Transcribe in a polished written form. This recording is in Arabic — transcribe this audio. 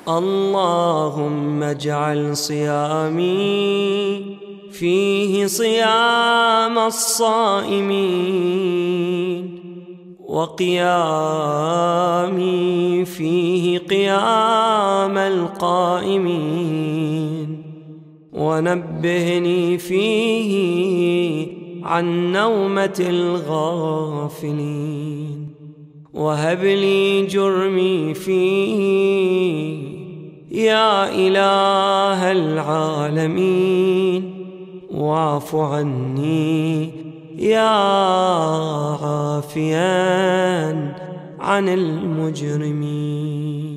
اللهم اجعل صيامي فيه صيام الصائمين، وقيامي فيه قيام القائمين، ونبهني فيه عن نومة الغافلين، وهب لي جرمي فيه يا إله العالمين، واعف عني يا عافيا عن المجرمين.